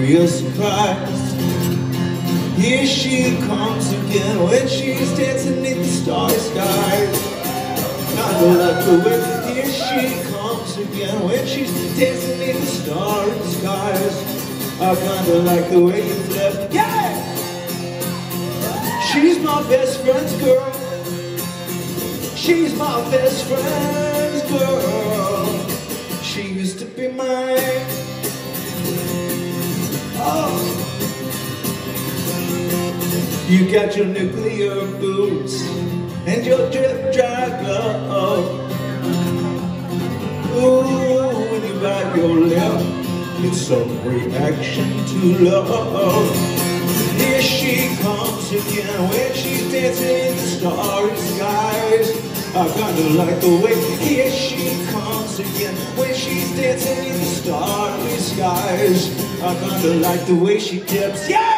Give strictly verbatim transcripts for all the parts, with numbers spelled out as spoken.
real surprise. Here she comes again when she's dancing in the starry skies. Kinda like the way, here she comes again when she's dancing in the starry skies. I kinda like the way you flip, yeah! She's my best friend's girl. She's my best friend's girl. She used to be mine. Oh. You got your nuclear boots and your drip dry glove. Ooh, when you bite your lip, it's some reaction to love. Here she comes again when she's dancing in the starry skies. I kinda like the way, here she comes again when she's dancing in the starry skies. I kinda like the way she dips, yeah!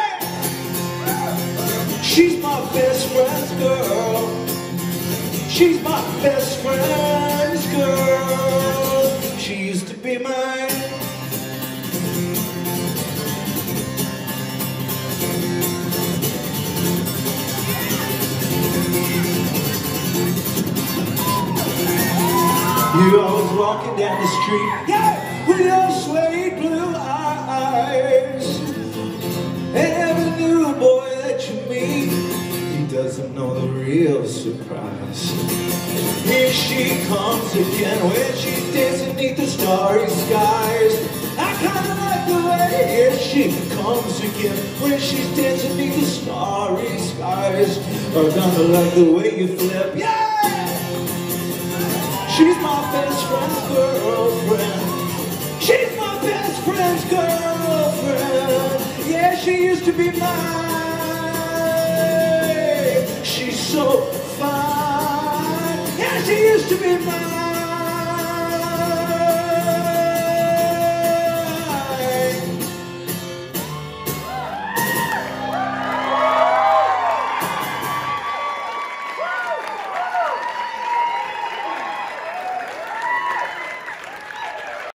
She's my best friend's girl. She's my best friend's girl. She used to be mine. You're always walking down the street, yeah, with your sweet blue eyes. And every new boy that you meet, he doesn't know the real surprise. Here she comes again when she's dancing beneath the starry skies. I kinda like the way, here she comes again when she's dancing beneath the starry skies. I kinda like the way you flip, yeah! She's my best friend's girlfriend. She's my best friend's girlfriend. Yeah, she used to be mine. She's so fine. Yeah, she used to be mine.